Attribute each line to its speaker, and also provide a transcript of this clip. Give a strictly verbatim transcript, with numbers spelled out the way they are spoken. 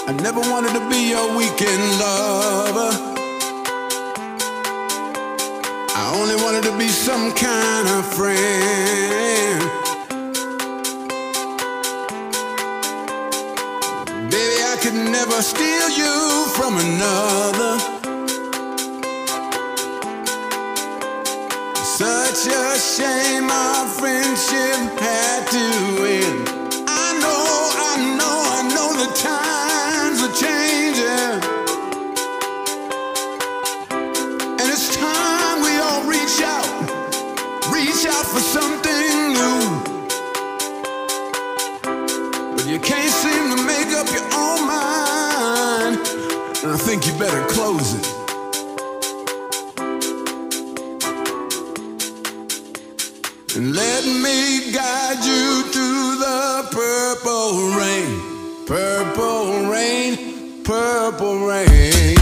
Speaker 1: I never wanted to be your weekend lover. I only wanted to be some kind of friend. Baby, I could never steal you from another. Such a shame our friendship had to end. I know, I know, I know the times are changing, and it's time we all reach out, reach out for something new. But you can't seem to make up your own mind, and I think you better close it. And let me guide you through the purple rain, purple rain, purple rain.